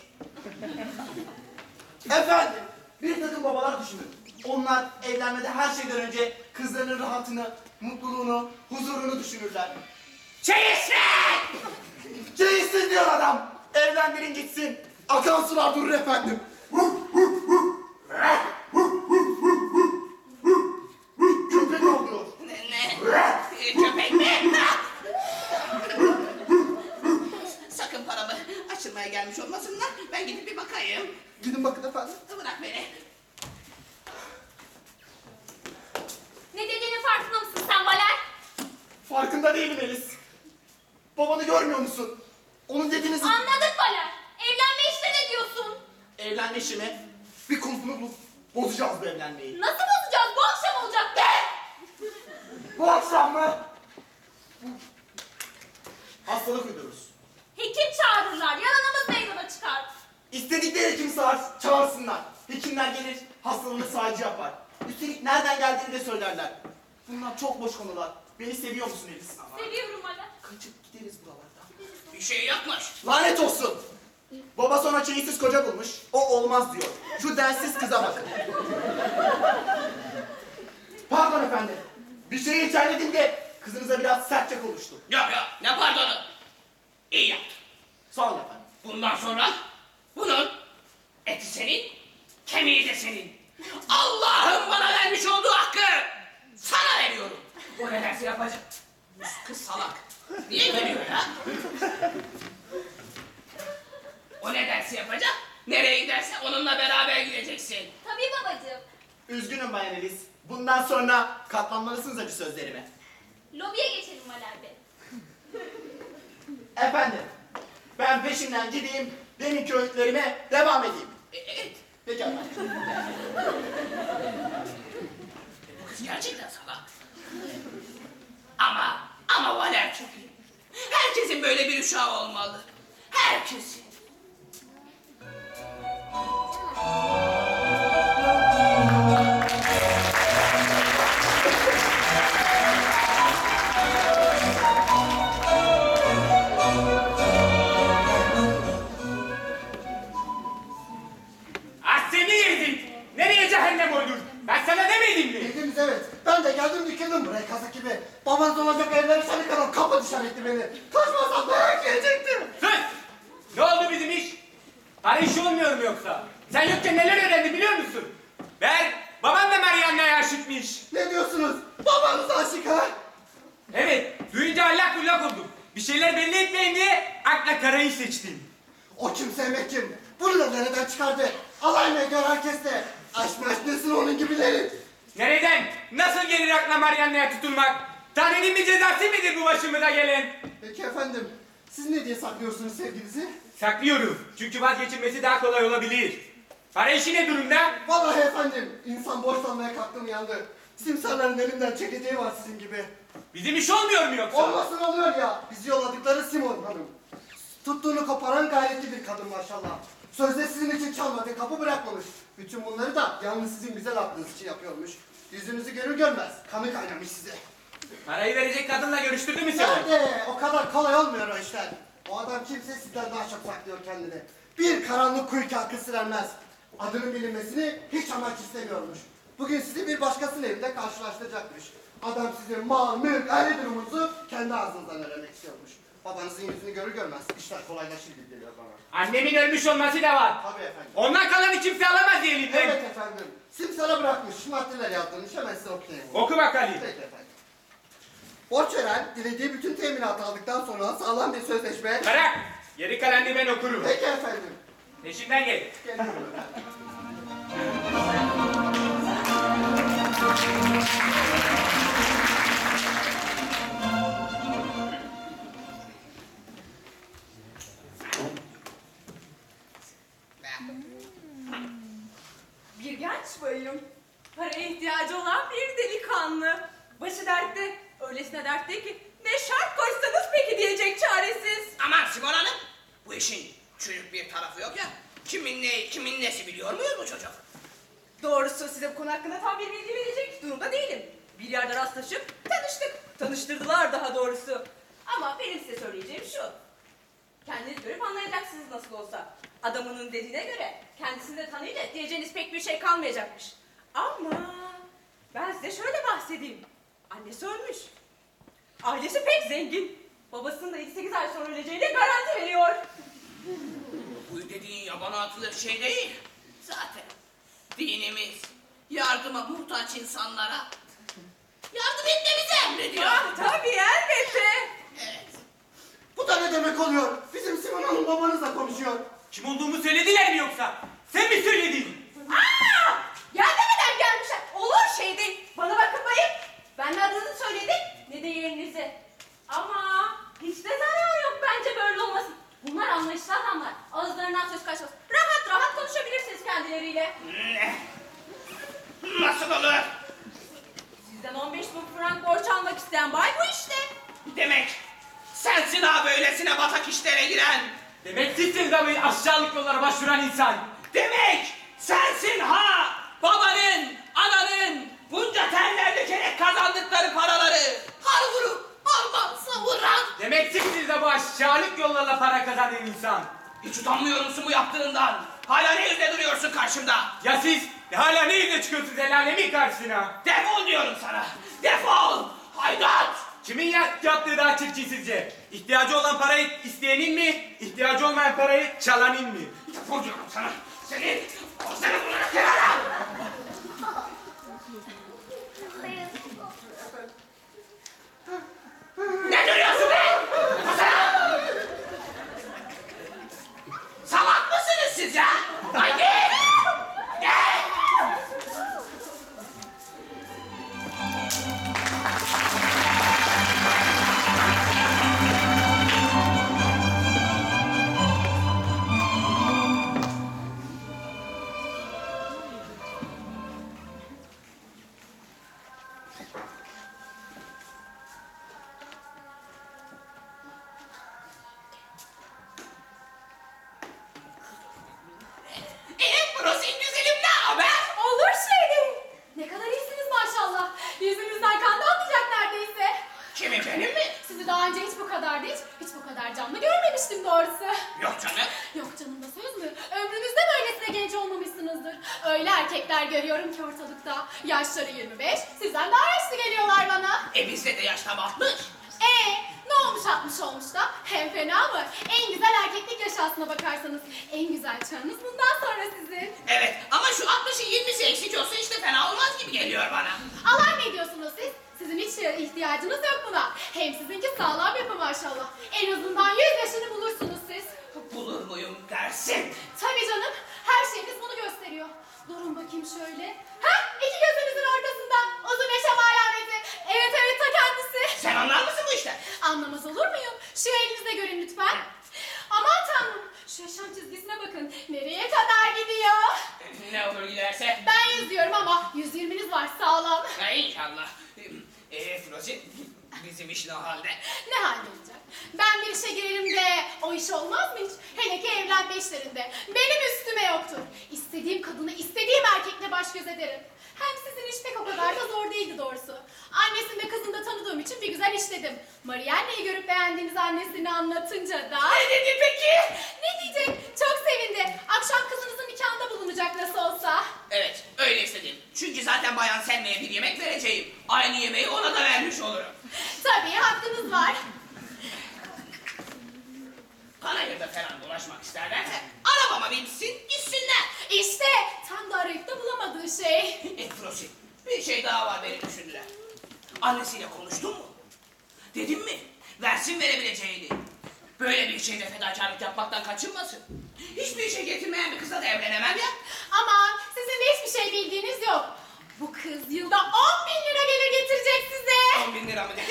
Efendim, bir takım babalar düşünün. Onlar evlenmede her şeyden önce kızlarının rahatını, mutluluğunu, huzurunu düşünürler. Çeyizsiz! Çeyizsiz diyor adam. Evlendirin gitsin. Akan sular durur efendim. Köpek oluyor. Ne? Köpek mi? Sakın paramı açılmaya gelmiş olmasınlar. Ben gidip bir bakayım. Gidin bakın efendim. Bırak beni. Ne dediğinin farkında mısın sen Valer? Farkında değilim Elis. Babanı görmüyor musun? Onun dediğinizi... Anladık Valer. Evlenme işte ne diyorsun? Evlenme işi mi? Bir kulpunu bulup bozacağız bu evlenmeyi. Nasıl bozacağız? Bu akşam olacak. Ne? Bu akşam mı? Hastalık uydururuz. Hekim çağırırlar. Yalanımız meydana çıkar. İstedikleri hekim çağırsınlar. Hekimler gelir, hastalığını sağcı yapar. Üstelik nereden geldiğini de söylerler. Bunlar çok boş konular. Beni seviyor musun Elis? Seviyorum Valer. Kaçıp gideriz buralardan. Bir şey yapmış. Lanet olsun! Babası ona çeyizsiz koca bulmuş. O olmaz diyor. Şu densiz kıza bakın. Pardon efendim. Bir şeyi içerledim de kızınıza biraz sertçe konuştum. Yok yok, ne pardonu? İyi yaptın. Sağ olun efendim. Bundan sonra bunun eti senin, kemiği de senin. Allah'ın bana vermiş olduğu hakkı sana veriyorum. O ne dersi yapacak? Kız salak. Niye gülüyor ya? O ne dersi yapacak? Nereye giderse onunla beraber gideceksin. Tabii babacığım. Üzgünüm Bayan Elis. Bundan sonra katlanmalısınız acı sözlerime. Lobiye geçelim Valer Bey. Efendim, ben peşinden gideyim, deminki öğütlerime devam edeyim. Evet. Peki efendim. Bu kız gerçekten salak. Ama Valer çok iyi. Herkesin böyle bir uşağı olmalı. Herkesin. Ah seni yedim. Nereye cehennem oldun? Ben sana demedim mi? Dediniz evet. Ben de geldim dikildim buraya kazak gibi. Babanız olacak evleri seni kadar kapı dışarı etti beni. Kaçmasam dayak yiyecektim. Sus! Ne oldu bizim iş? Para işi olmuyor mu yoksa? Sen yokken neler öğrendi biliyor musun? Ver, baban da Marianna'ya aşıkmış. Ne diyorsunuz? Babanız aşık ha? Evet, duyunca allak bullak oldum. Bir şeyler belli etmeyin diye akla karayı seçtim. O kim sevmek kim? Bunu da nereden çıkardı? Alay mı ediyor herkes de? Aşk maş nesin onun gibileri? Nereden? Nasıl gelir aklına Marianna'ya tutulmak? Tanrı'nın bir cezası mıdır bu başımıza gelen? Peki efendim, siz ne diye saklıyorsunuz sevginizi? Saklıyorum. Çünkü vazgeçilmesi daha kolay olabilir. Para işi ne durumda? Vallahi efendim, insan borçlanmaya kalktı mı yandı. Simsarların elinden çekeceği var sizin gibi. Bizim iş olmuyor mu yoksa? Olmasın oluyor ya, bizi yolladıkları Simon Hanım. Tuttuğunu koparan gayretli bir kadın maşallah. Sözde sizin için çalmadı, kapı bırakmamış. Bütün bunları da yalnız sizin güzel aklınız için yapıyormuş. Yüzünüzü görür görmez, kanı kaynamış size. Parayı verecek kadınla görüştürdü mü seni? Nerede? O kadar kolay olmuyor o işler. O adam kimse sizden daha çok saklıyor kendini. Bir karanlık kuyu arkası vermez. Adının bilinmesini hiç amaç istemiyormuş. Bugün sizi bir başkasının evinde karşılaştıracakmış. Adam sizin mal, mülk, aile durumunuzu kendi ağzınızdan öğrenmek istiyormuş. Babanızın yüzünü görür görmez işler kolaylaşır gibi geliyor bana. Annemin ölmüş olması da var. Tabii efendim. Ondan kalanı kimse alamaz diye elimden. Evet efendim. Simsara bırakmış, maddeler yazdırmış, hemen size okuyayım. Oku bakalım. Peki efendim. Borç veren, dilediği bütün teminatı aldıktan sonra sağlam bir sözleşme... Bırak. Geri kalanını ben okurum. Peki efendim. Peşinden gel. Geliyorum efendim. genç bayım. Paraya ihtiyacı olan bir delikanlı. Başı dertte, öylesine dertte ki ne şart koşsanız peki diyecek çaresiz. Aman Simon Hanım, bu işin çürük bir tarafı yok ya. Kimin neyi, kimin nesi biliyor muyuz bu çocuk? Doğrusu size bu konu hakkında tam bir bilgi verecek durumda değilim. Bir yerde rastlaşıp tanıştık. Tanıştırdılar daha doğrusu. Ama benim size söyleyeceğim şu. Kendiniz görüp anlayacaksınız nasıl olsa. Adamının dediğine göre kendisini de tanıyınca diyeceğiniz pek bir şey kalmayacakmış. Ama ben size şöyle bahsedeyim. Annesi ölmüş. Ailesi pek zengin. Babasının da 7-8 ay sonra öleceğine garanti veriyor. Bu dediğin yabana atılır şey değil. Zaten dinimiz yardıma muhtaç insanlara yardım etmemizi emrediyor. Ah, tabii elbette. Evet. Bu da ne demek oluyor? Bizim Simon Hanım babanızla konuşuyor. Kim olduğumu söylediler mi yoksa? Sen mi söyledin? Aa! Gelmeden gelmişler. Olur şey değil. Bana bakın bayım. Ben ne adınızı söyledim ne de yerinizi. Ama hiç de zarar yok bence böyle olmasın. Bunlar anlayışlı adamlar. Ağızlarından söz kaçmaz. Rahat rahat konuşabilirsiniz kendileriyle. Nasıl olur? Sizden 15.000 frank borç almak isteyen bay bu işte. Demek sensin ha böylesine batak işlere giren. Demek sizsiniz abi aşağılık yollara başvuran insan. Demek sensin ha babanın, ananın bunca terler dökerek kazandıkları paraları har vurup harman savuran. Demek sizsiniz de bu aşağılık yollarla para kazanan insan. Hiç utanmıyor musun bu yaptığından? Hala ne yüzle duruyorsun karşımda? Ya siz hala ne yüzle çıkıyorsunuz el alemin karşısına? Defol diyorum sana. Defol. Haydat. Kimin yaptığı daha çirkin sizce? İhtiyacı olan parayı isteyenin mi? İhtiyacı olmayan parayı çalanın mı? Defol diyorum sana. Senin ağzını bularak kırarım. Ne duruyorsun be? Kızım! Salak mısınız siz ya? Haydi! Gel! Rosin güzelim ne haber? Olur şey değil. Ne kadar iyisiniz maşallah. Yüzünüzden kan damlayacak neredeyse. Kimin benim mi? Sizi daha önce hiç bu kadar değil, hiç bu kadar canlı görmemiştim doğrusu. Yok canım. Yok canım da söz mü? Ömrünüzde böylesine genç olmamışsınızdır. Öyle erkekler görüyorum ki ortalıkta. Yaşları 25, sizden daha yaşlı geliyorlar bana. Bizde de yaş tam 60. Ne olmuş 60 olmuş da? Hem fena mı? En güzel erkeklik yaşı aslına bakarsanız. En güzel çağınız bundan sonra sizin. Evet ama şu 60'ın 20'si eksik olsa işte fena olmaz gibi geliyor bana. Alay mı ediyorsunuz siz? Sizin hiç ihtiyacınız yok buna. Hem sizinki sağlam yapı maşallah. En azından 100 yaşını bulursunuz siz. Bulur muyum dersin? Tabii canım. Her şeyiniz bunu gösteriyor. Durun bakayım şöyle. Hah! İki gözünüzün ortasında. Uzun yaşam alameti. Evet evet ta kendisi. Sen anlar mısın bu işten? Anlamaz olur muyum? Şu elinizde görün lütfen. Aman tanrım. Şu yaşam çizgisine bakın. Nereye kadar gidiyor? Ne olur giderse. Ben 100 diyorum ama 120'niz var sağlam. Ha inşallah. Frosin bizim iş ne halde? Ne halde olacak? Ben bir işe girerim de o iş olmaz mı hiç? Hele ki evlenme işlerinde. Benim üstüme yoktur. İstediğim kadını istediğim erkekle baş göz ederim. Hem sizin iş pek o kadar da zor değildi doğrusu. Annesini ve kızını da tanıdığım için bir güzel işledim. Marianne'yi görüp beğendiğiniz annesini anlatınca da... Ne dedi peki? Ne diyecek? Çok sevindi. Akşam kızınızın nikahında bulunacak nasıl olsa. Evet öyle istedim. Çünkü zaten bayan Selma'ya bir yemek vereceğim. Aynı yemeği ona da vermiş olurum. Tabii hakkınız var. Panayır'da falan dolaşmak isterlerse arabama binsin gitsinler. İşte tam da arayıp da bulamadığı şey. Frosin bir şey daha var beni düşündüren. Annesiyle konuştun mu? Dedim mi? Versin verebileceğini. Böyle bir şeyde fedakarlık yapmaktan kaçınmasın. Hiçbir şey getirmeyen bir kızla da evlenemem ya. Aman sizin de hiçbir şey bildiğiniz yok. Bu kız yılda 10.000 lira gelir getirecek size. 10.000 lira mı dedin? Tabii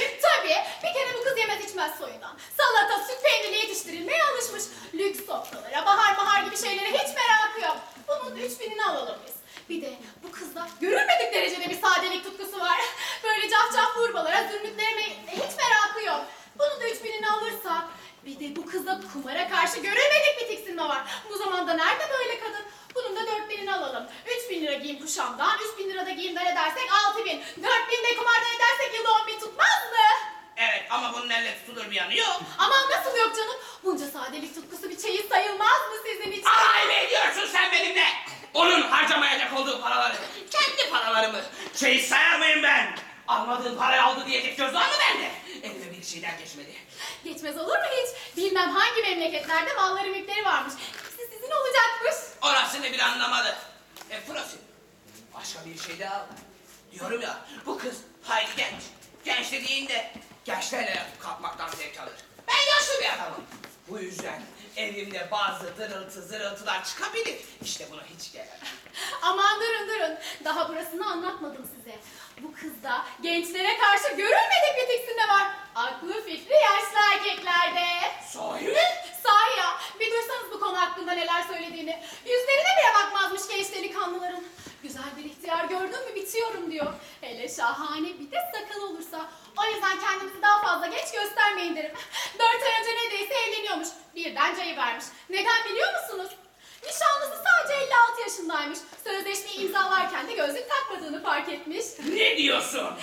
Tabii bir kere bu kız yemez içmez soyundan. Salata, süt peynirli yetiştirilmeye alışmış. Lüks sofralara, bahar mahar gibi şeylere hiç merakı yok. Bunun 3000'ini alalım biz. Bir de bu kızda görülmedik derecede bir sadelik tutkusu var. Böyle cafcaf vurmalara, zümrütlere hiç merakı yok. Bunun da 3000'ini alırsak, bir de bu kızda kumara karşı görülmedik bir tiksinme var. Bu zamanda nerede böyle kadın? Bunun da 4000'ini alalım. 3000 lira giyim kuşamdan, 3000 lira da giyimden edersek 6000. 4000 de kumardan edersek yılda 10.000 tutmaz mı? Evet ama bunun elle tutulur bir yanı yok. Aman nasıl yok canım? Bunca sadelik tutkusu bir çeyiz sayılmaz mı sizin için? Alay mı ediyorsun sen benimle? Onun harcamayacak olduğu paraları, kendi paralarımı çeyiz sayar mıyım ben? Almadığın parayı aldı diyecek söz var mı bende? Elime bir şeyden geçmedi. Geçmez olur mu hiç? Bilmem hangi memleketlerde malları mülkleri varmış. Hepsi sizin olacakmış. Orasını bir anlamadı. Burası. Başka bir şey daha var. Diyorum ya, bu kız hayli genç. Genç dediğinde gençlerle yatıp kalkmaktan zevk alır. Ben yaşlı bir adamım. Bu yüzden evimde bazı dırıltı zırıltılar çıkabilir. İşte buna hiç gelemem. Aman durun. Daha burasını anlatmadım size. Bu kızda gençlere karşı görülmedik bir tiksinme var. Aklı fikri yaşlı erkeklerde. Sahi mi? Sahi ya. Bir duysanız bu konu hakkında neler söylediğini. Yüzlerine bile bakmazmış genç delikanlıların. Güzel bir ihtiyar gördün mü bitiyorum diyor. Hele şahane bir de sakal olursa. O yüzden kendinizi daha fazla genç göstermeyin derim. 4 ay önce neredeyse evleniyormuş. Birden cayıvermiş. Neden biliyor musunuz? Nişanlısı sadece 56 yaşındaymış. Sözleşmeyi imzalarken de gözlük takmadığını fark etmiş. Ne diyorsun?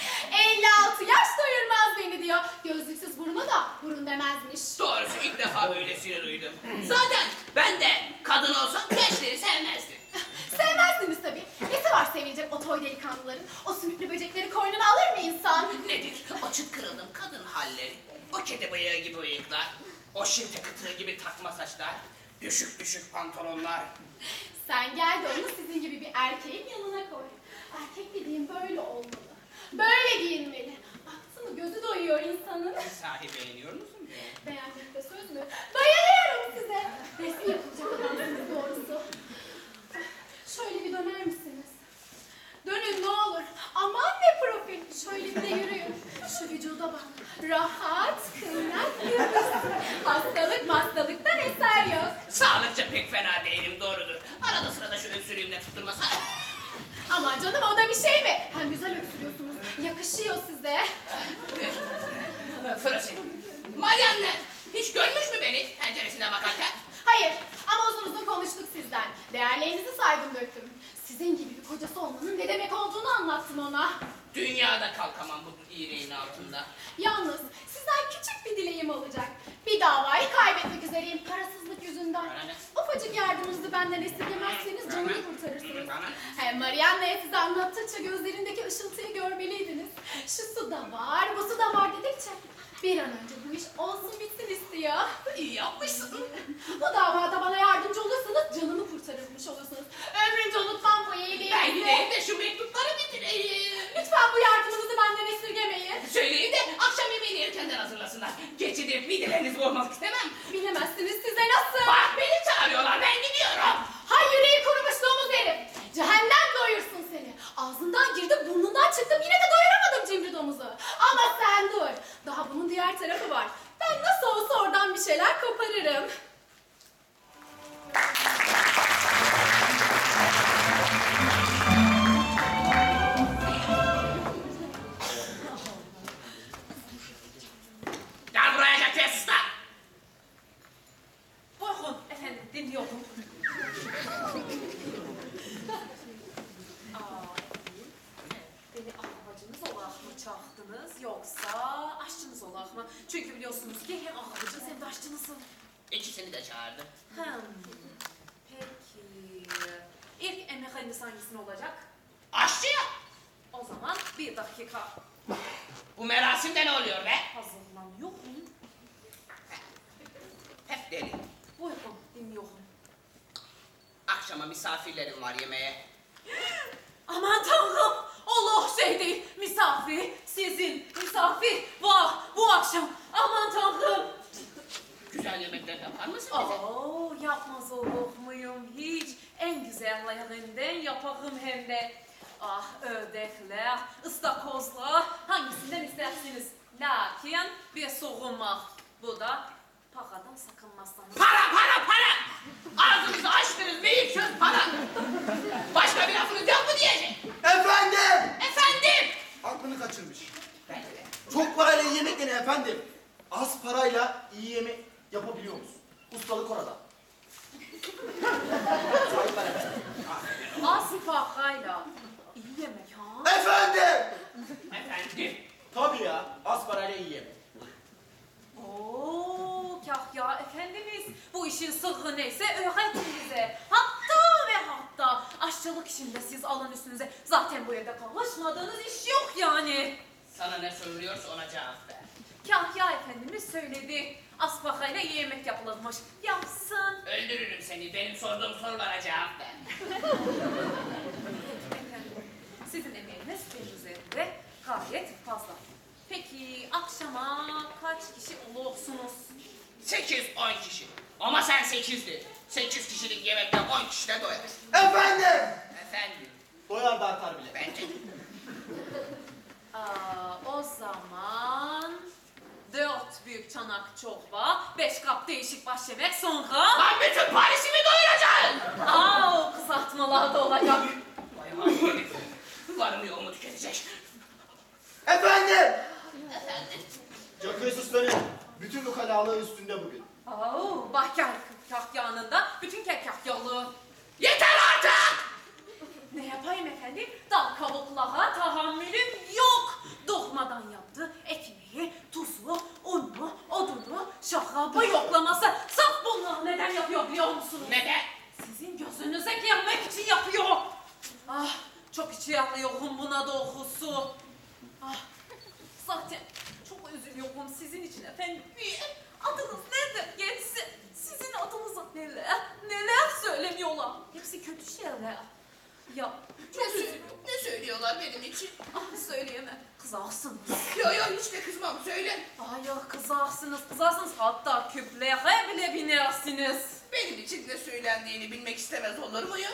56 yaş doyurmaz beni diyor. Gözlüksüz buruna da burun demezmiş. Doğrusu ilk defa böylesini duydum. Zaten ben de kadın olsam gençleri sevmezdim. Sevmezdiniz tabii. Nesi var sevilecek o toy delikanlıların? O sümüklü böcekleri koynuna alır mı insan? Nedir? Açık kırıldım kadın halleri. O kedi bıyığı gibi bıyıklar. O şinte kıtığı gibi takma saçlar. Düşük düşük pantolonlar. Sen gel de onu sizin gibi bir erkeğin yanına koy. Erkek dediğin böyle olmalı. Böyle giyinmeli. Baktın mı gözü doyuyor insanın. Sahi beğeniyor musun? Beğenmekte söz mü? Bayılıyorum size. Resmi yapılacak adamsınız doğrusu. Şöyle bir döner misiniz? Dönün ne olur. Aman ne profil. Şöyle bir de yürüyün. Şu vücuda bak. Rahat, kıymet, hastalıktan eser yok. Sağlıkça pek fena değilim doğrudur. Arada sırada şu öksürüğümle tutturmasa. Aman canım o da bir şey mi? Hem güzel öksürüyorsunuz. Yakışıyor size. Fırası. Marianne hiç görmüş mü beni penceresine bakarken? Hayır ama uzun konuştuk sizden. Değerlerinizi saydım döktüm. Sizin gibi bir kocası olmanın ne demek olduğunu anlattım ona. Dünyada kalkamam bu iğneğin altında. Yalnız sizden küçük bir dileğim olacak. Bir davayı kaybetmek üzereyim parasızlık yüzünden. Bana ne? Ufacık yardımınızı benden esirgemezseniz canımı kurtarırsınız. Bana ne? Hem Marianna'ya size anlattıkça gözlerindeki ışıltıyı görmeliydiniz. Şu su da var, bu su da var dedikçe bir an önce bu iş olsun bitsin istiyor. İyi yapmışsın. Bu davada bana yardımcı olursanız canımı kurtarırmış olursunuz. Ömrünce unutmam bu iyiliğinizi. Ben gideyim de şu mektupları bitireyim. Lütfen bu yardımınızı benden esirgemeyin. Söyleyin de akşam yemeğini erkenden hazırlasınlar. Geçidip midelerinizi bozmak istemem. Bilemezsiniz size nasıl. Bak beni çağırıyorlar ben gidiyorum. Hay yüreği kurumuş domuz herif. Cehennem doyursun seni. Ağzından girdi burnundan çıktım yine de doyuramadım cimri domuzu. Ama sen dur. Daha bunun diğer tarafı var. Ben nasıl olsa oradan bir şeyler koparırım. Gel buraya Jacques usta. Buyurun efendim dinliyorum. Beni ahbacınız olarak mı çağırdınız yoksa aşçınız olarak mı? Çünkü biliyorsunuz ki hem ahbacınız hem de aşçınızsın. İkisini de çağırdı. Peki. İlk emekhaniniz hangisine olacak? Aşçı ya. O zaman bir dakika Bu merasimde ne oluyor be? hazırlanıyorum. Hep deli. Buyurun dinliyorum. Akşama misafirlerim var yemeğe. Aman tanrım! Allah şey değil, misafir, sizin misafir var bu akşam. Aman tanrım! Güzel yemekler yapar mısın bize? Oo, yapmaz olur muyum hiç? En güzellerinden yaparım hem de. Ah ördekler, ıstakozlar, hangisinden istersiniz? Lakin bir soğumaq. Bu da paqadan sakınmazsanız. Para! Ağzınızı açtınız mı ilk söz para. Başka bir lafınız yok mu diyecek? Efendim! Efendim! Aklını kaçırmış. Ben de. Çok parayla iyi yemek dene efendim. Az parayla iyi yemek yapabiliyor musun? Ustalık orada. Sahipler efendim. Az paqayla iyi yemek ha? Efendim! Efendim. Tabii ya, az parayla iyi yemek. Oo, Kahya efendimiz, bu işin sırrı neyse öğretin bize. Hatta ve hatta aşçılık işinde siz alın üstünüze. Zaten bu evde karışmadığınız iş yok yani. Sana ne söylüyorsa ona cevap ver. Kahya efendimiz söyledi. Aspakayla iyi yemek yapılırmış. Yapsın. Öldürürüm seni. Benim sorduğum sorulara cevap ver. Efendim, sizin emeğiniz benim üzerinde gayet fazla. Peki akşama kaç kişi olursunuz? 8-10 kişi. Ama sen 8'di. 8 kişilik yemekten 10 kişi de doyar. Efendim! Efendim. Doyar da artar bile. Bence. O zaman 4 büyük çanak çorba, 5 kap değişik baş yemek sonra... Lan bütün Paris'i mi doyuracaksın? O kızartmalar da olacak. Vay vay. Varım yoğumu tüketecek. Efendim! Efendim. Caköy Sustan'ın bütün ukalalığı üstünde bugün. Bakkal kahyanında bütün kahyalığı. Yeter artık! Ne yapayım efendim? Dal kabuklara tahammülüm yok. Dokmadan yaptı ekmeği, tuzu, unu, odunu, şarabı yoklaması. Saf bunları neden yapıyor biliyor musunuz? Neden? Sizin gözünüze girmek için yapıyor. Çok içi yanıyorum buna doğrusu. Zaten çok üzülüyorum sizin için efendim. Adınız nedir geçsin? Sizin adınıza neler söylemiyorlar. Hepsi kötü şeyler. Ya çok üzülüyorum. Ne söylüyorlar benim için? Söyleyemem. Kızarsınız. Yo hiç de kızmam söyle. Hayır kızarsınız. Hatta küplere bile binersiniz. Benim için ne söylendiğini bilmek istemez olur muyum?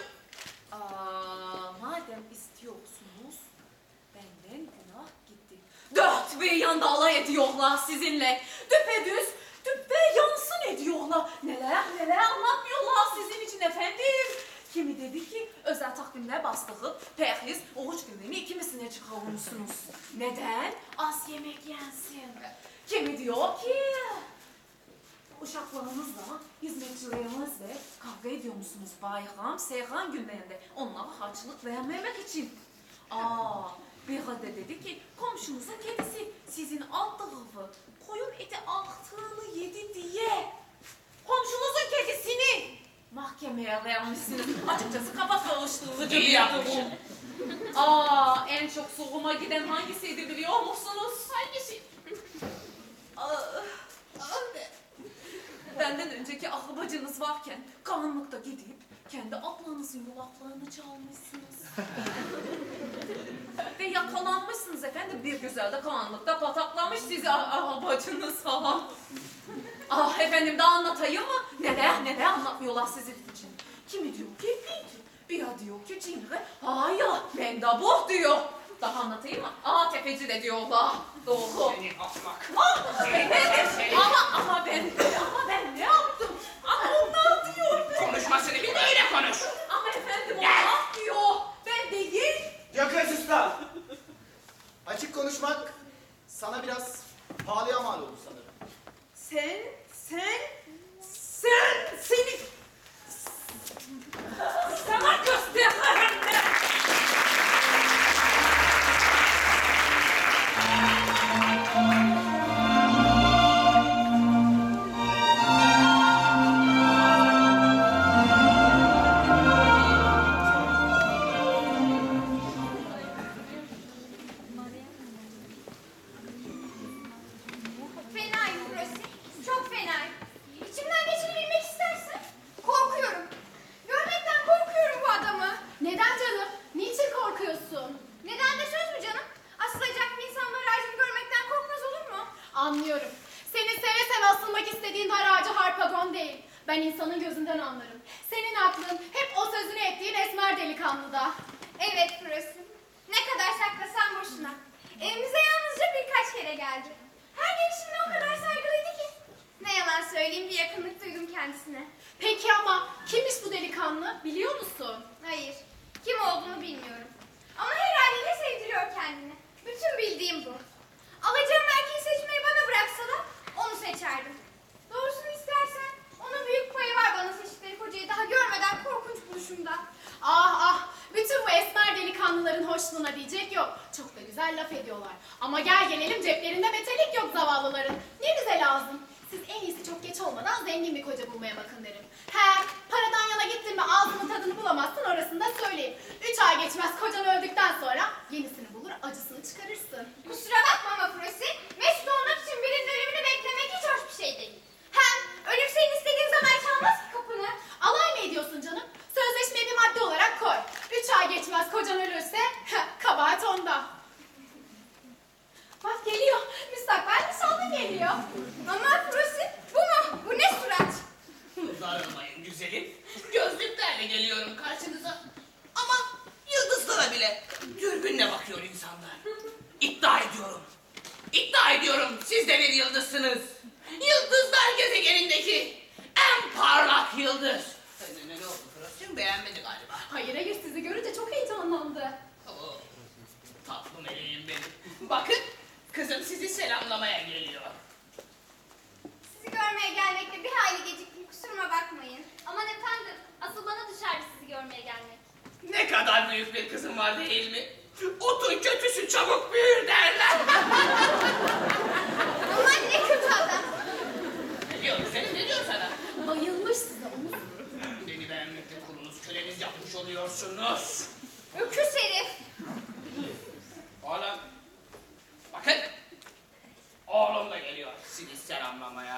Madem istiyorsunuz benden günah gitti. 4 bir yanda alay ediyorlar sizinle. Düpedüz, yansın ediyorlar. Neler anlatmıyorlar sizin için efendim. Kimi dedi ki özel takvimler bastırıp perhiz, oruç günlerini ikimisine çıkarmışsınız. Neden? Az yemek yensin. Kimi diyor ki uşaklarınızla, hizmetçilerinizle kavga ediyor musunuz bayram, seyran günlerinde onlara harçlık vermemek için. Bir de dedi ki komşunuzun kedisi sizin alt tarafı koyun eti arttığını yedi diye komşunuzun kedisini mahkemeye vermişsiniz. Açıkçası kafa karıştırıcı İyi bir yapmışsın. durum. En çok soğuma giden hangisiydi biliyor musunuz? Hangisi? Benden önceki ahlı bacınız varken karanlıkta gidip kendi ablanızın yulaflarını çalmışsınız. Ve yakalanmışsınız efendim. Bir güzel de karanlıkta pataklamış sizi bacınız falan. Efendim daha anlatayım mı? Neler anlatmıyorlar sizin için. Kimi diyor ki bir diyor ki Cimri, hayır mendabuh diyor. Daha anlatayım mı? Tefeci de diyorlar. Doğru. Seni ahmak. Efendim ama ben ne yaptım? Onlar diyor. Konuşmasını bil öyle konuş. Ama efendim onlar diyor. Ben değil. Caköy Sustan! Açık konuşmak sana biraz pahalıya mal olur sanırım. Seni sana gösteririm ben. Fenayım burası. Çok fenayım. İçimden geçeni bilmek istersin. Korkuyorum. Görmekten korkuyorum bu adamı. Neden canım? Niçin korkuyorsun? Neden de söz mü canım? Asılacak bir insan dar ağacını görmekten korkmaz olur mu? Anlıyorum. Senin seve seve asılmak istediğin dar ağacı harpagon değil. Ben insanın gözünden anlarım. Senin aklın hep o sözünü ettiğin esmer delikanlıda. Evet burası. Ne kadar saklasan boşuna. Evimize yalnızca birkaç kere geldi. söyleyeyim, bir yakınlık duydum kendisine. Peki ama kimmiş bu delikanlı biliyor musun? Hayır, kim olduğunu bilmiyorum. Ama her haliyle sevdiriyor kendini. Bütün bildiğim bu. Alacağım erkeği seçmeyi bana bıraksalar onu seçerdim. Doğrusunu istersen onun büyük payı var bana seçtikleri kocayı daha görmeden korkunç buluşumda. Ah ah, bütün bu esmer delikanlıların hoşluğuna diyecek yok. Çok da güzel laf ediyorlar. Ama gel gelelim ceplerinde metelik yok zavallıların. Ne bize lazım? Siz en iyisi çok geç olmadan zengin bir koca bulmaya bakın derim. He, paradan yana gittin mi ağzının tadını bulamazsın orasını da söyleyeyim. 3 ay geçmez kocan öldükten sonra yenisini bulur acısını çıkarırsın. Kusura bakma Mafrosi, mesut olmak için birinin ölümünü beklemek hiç hoş bir şey değil. Hem ölüm senin istediğin zaman çalmaz ki kapını. Alay mı ediyorsun canım? Sözleşmeye bir madde olarak koy. 3 ay geçmez kocan ölürse kabahat onda. Bak geliyor. Müstakbel nişanlı geliyor. Ama Mafrosi, bu mu? Bu ne surat? Darılmayın güzelim. Gözlüklerle geliyorum karşınıza. Ama yıldızlara bile dürbünle bakıyor insanlar. İddia ediyorum siz de bir yıldızsınız. Yıldızlar gezegenindeki en parlak yıldız. Ne oldu Fıras'cığım, beğenmedi galiba. Hayır hayır sizi görünce çok heyecanlandı. Oo, tatlı meleğim benim. Bakın kızım sizi selamlamaya geliyor. Sizi görmeye gelmekte bir hayli geciktim, kusuruma bakmayın. Aman efendim, asıl bana düşerdi sizi görmeye gelmek. Ne kadar büyük bir kızım var değil mi? Otun kötüsü çabuk büyür derler. Aman ne kötü adam. Ne diyor senin, ne diyor sana? Bayılmış size onu. Beni beğenmekle kulunuz, köleniz yapmış oluyorsunuz. Öküz herif. Oğlum, bakın. Oğlum da geliyor sizi selamlamaya.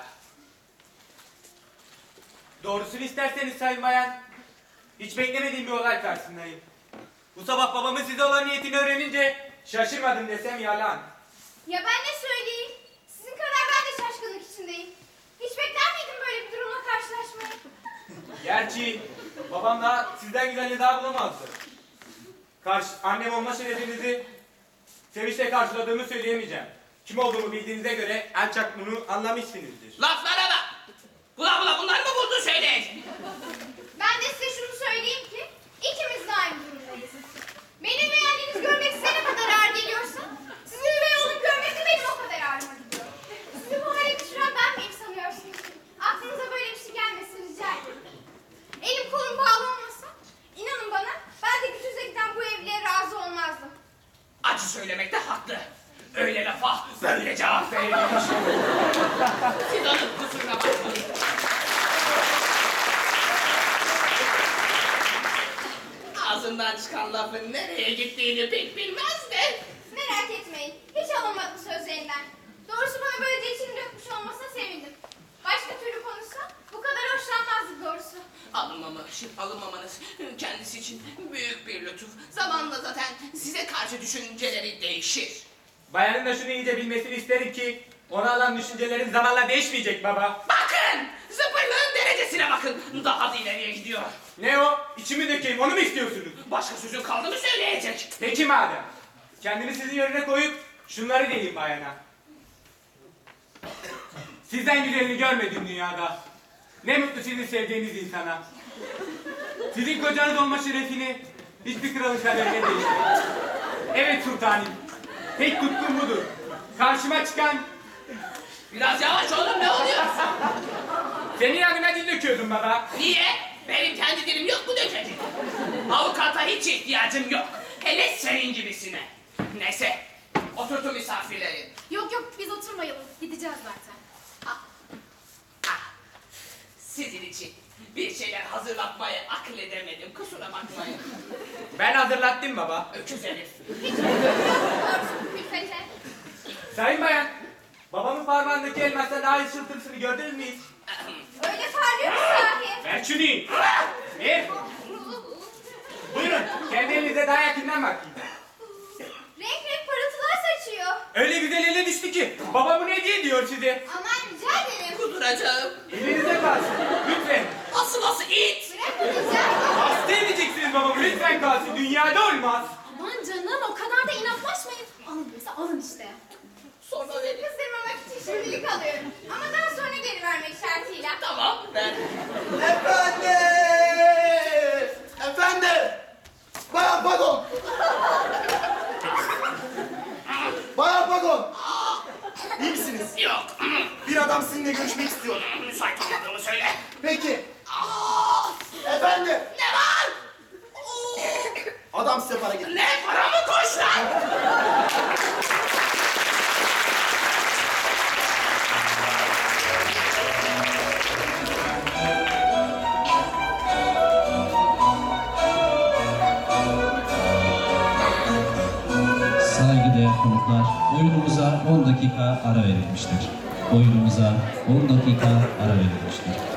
Doğrusunu isterseniz Sayın Bayan, hiç beklemediğim bir olay karşısındayım. Bu sabah babamın size olan niyetini öğrenince şaşırmadım desem yalan. Ya ben ne söyleyeyim? Sizin kadar ben de şaşkınlık içindeyim. Hiç bekler miydim böyle bir durumla karşılaşmayı? Gerçi babam da sizden güzelini daha bulamazdı. Annem olma şerefinizi sevinçle karşıladığımı söyleyemeyeceğim. Kim olduğumu bildiğinize göre ancak bunu anlamışsınızdır. Laflara bak! Bula bunlar mı buldu söyleyin? Ben de size şunu söyleyeyim ki ikimiz de aynı durumdayız. Beni üvey anneniz görmek size ne kadar ağır geliyorsa sizin üvey oğlum görmek de benim o kadar ağrıma gidiyor. Sizi bu hale düşüren ben miyim sanıyorsunuz? Aklınıza böyle bir şey gelmesin rica ederim. Elim kolum bağlı olmasa inanın bana ben de gücünüze giden bu evliliğe razı olmazdım. Acı söylemekte haklı. Öyle lafa böyle cevap verilmiş. Siz onun kusuruna bakmayın. Ağzından çıkan lafın nereye gittiğini pek bilmez de. Merak etmeyin hiç alınmadım sözlerinden. Doğrusu bana böylece içini dökmüş olmasına sevindim. Başka türlü konuşsa bu kadar hoşlanmazdık doğrusu. Alınmamanız kendisi için büyük bir lütuf. Zamanla zaten size karşı düşünceleri değişir. Bayanın da şunu iyice bilmesini isterim ki ona olan düşüncelerin zamanla değişmeyecek baba. Bakın! Zıpırlığın derecesine bakın. Daha da ileriye gidiyor. Ne o? İçimi dökeyim onu mu istiyorsunuz? Başka sözün kaldı mı söyleyecek? Peki madem. Kendimi sizin yerine koyup şunları diyeyim bayana. Sizden güzelini görmedim dünyada. Ne mutlu sizin sevdiğiniz insana. Sizin kocanız olma şerefini hiçbir kralın kaderine değişmez. Evet sultanım. Tek tutkum budur. Karşıma çıkan Biraz yavaş oğlum, ne oluyor? senin yanına dil döküyordum baba. Niye? Benim kendi dilim yok mu dökecek? Avukata hiç ihtiyacım yok. Hele senin gibisine. Neyse, oturtun misafirleri. Yok yok biz oturmayalım. Gideceğiz zaten. Sizin için bir şeyler hazırlatmayı akıl edemedim. Kusura bakmayın. Ben hazırlattım baba. Öküz herif. Doğrusu külfete. Sayın bayan, babamın parmağındaki elmasla daha ışıltısını gördünüz mü hiç? Öyle parlıyor mu sahi? Ver şunu. Ver. Buyurun, kendi elinize daha yakından bakayım. Renk renk parıltılar saçıyor. Öyle güzel ele düştü ki, babamın hediye ediyor size. Aman rica ederim. Kuduracağım. Elinize kalsın, lütfen. Asıl it. Bırakın rica ederim. Hasta edeceksiniz babamı, lütfen kalsın, dünyada olmaz. Aman canım o kadar da inatlaşmayın. Alın bize alın işte. Sonra verin. Kızdırmamak için Şimdilik alıyorum. Ama daha sonra geri vermek şartıyla. Tamam, ver. Efendim! Efendim! Bayan Pagon! Bayan Pagon! İyi misiniz? Yok. Bir adam sizinle görüşmek istiyor. Müsait olmadığımı söyle. Peki. Efendim! Ne var? Adam size para getirdi. Ne para mı koş lan? Saygıdeğer konuklar, oyunumuza 10 dakika ara verilmiştir. Oyunumuza 10 dakika ara verilmiştir.